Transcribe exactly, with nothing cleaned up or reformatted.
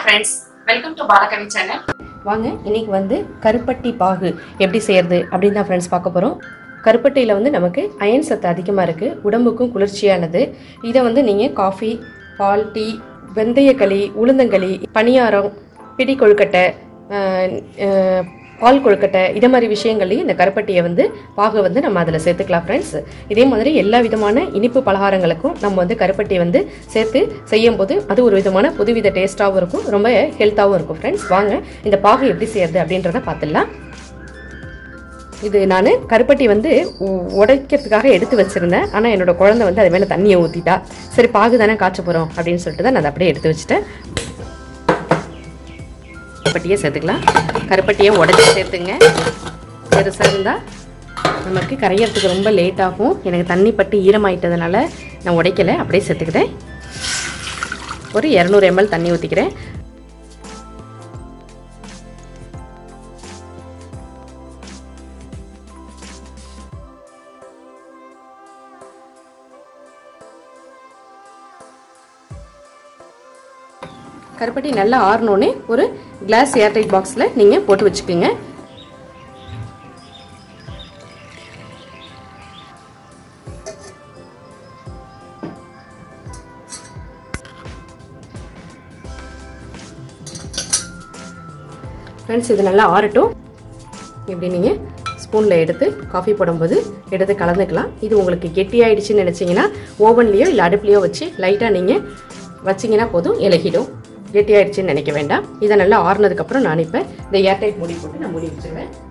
friends, welcome to Balakavi channel. வாங்க இன்னைக்கு வந்து கருப்பட்டி பாகு எப்படி செய்யறது அப்படினு தான் फ्रेंड्स பார்க்க போறோம். கருப்பட்டியில வந்து நமக்கு அயன் சத்து அதிகமா இருக்கு, உடம்புக்கும் குளிர்ச்சியானது. இத வந்து நீங்க காபி, பால், டீ, வெந்தயக்களி, உளுந்தங்களி, பனியாரம், பிடி கொழுக்கட்டை, பால் கொழுக்கட்டை இத மாதிரி விஷயங்களையும் இந்த கருப்பட்டியை வந்து பாகு வந்து நம்ம அதில் சேர்த்துக்கலாம் ஃப்ரெண்ட்ஸ். இதே மாதிரி எல்லா விதமான இனிப்பு பலகாரங்களுக்கும் நம்ம வந்து கருப்பட்டி வந்து சேர்த்து செய்யும் போது அது ஒரு விதமான புதுவித டேஸ்ட்டாகவும் இருக்கும், ரொம்ப ஹெல்த்தாகவும் இருக்கும் ஃப்ரெண்ட்ஸ். வாங்க இந்த பாகு எப்படி செய்யறது அப்படின்றத பார்த்துடலாம். இது நான் கருப்பட்டி வந்து உடைக்கிறதுக்காக எடுத்து வச்சிருந்தேன். ஆனால் என்னோட குழந்தை வந்து அது மேலே தண்ணியை ஊற்றிட்டா. சரி பாகு தானே காய்ச்ச போகிறோம் அப்படின்னு சொல்லிட்டு தான் நான் அதை அப்படியே எடுத்து வச்சுட்டேன். கருப்பட்டியை சேர்த்துக்கலாம். கருப்பட்டியை உடச்சி சேர்த்துங்க. பெருசாக இருந்தால் நமக்கு கரையிறதுக்கு ரொம்ப லேட் ஆகும். எனக்கு தண்ணி பட்டு ஈரமாயிட்டதுனால நான் உடைக்கலை, அப்படியே சேர்த்துக்கிறேன். ஒரு இரநூறு எம்எல் தண்ணி ஊற்றிக்கிறேன். கருப்பட்டி நல்லா ஆறணுன்னே ஒரு கிளாஸ் ஏர்டைட் பாக்ஸில் நீங்கள் போட்டு வச்சுக்கோங்க. ஃப்ரெண்ட்ஸ் இது நல்லா ஆறட்டும். இப்படி நீங்கள் ஸ்பூனில் எடுத்து காஃபி போடும்போது எடுத்து கலந்துக்கலாம். இது உங்களுக்கு கெட்டியாயிடுச்சுன்னு நினச்சிங்கன்னா ஓவன்லேயோ இல்லை அடுப்புலையோ வச்சு லைட்டாக நீங்கள் வச்சிங்கன்னா போதும், இலகிடும். கெட்டியாயிடுச்சுன்னு நினைக்க வேண்டாம். இதை நல்லா ஆறுனதுக்கப்புறம் நான் இப்போ இந்த ஏர்டைட் மூடி போட்டு நான் மூடி வச்சுருவேன்.